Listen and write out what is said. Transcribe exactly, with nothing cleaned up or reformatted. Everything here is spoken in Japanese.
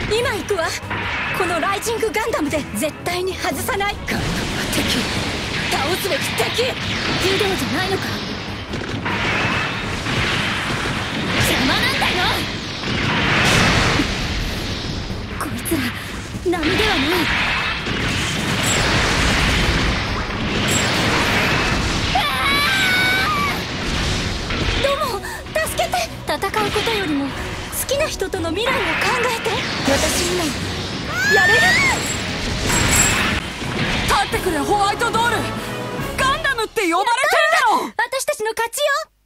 今行くわ。このライジングガンダムで絶対に外さない。ガンダムは敵、倒すべき敵。ビデオじゃないのか。邪魔なんだよ。こいつら波ではない。どうも助けて。戦うことよりも好きな人との未来を考えて。私今やれる。 立ってくれホワイトドール。ガンダムって呼ばれてるだろ。 私たちの勝ちよ。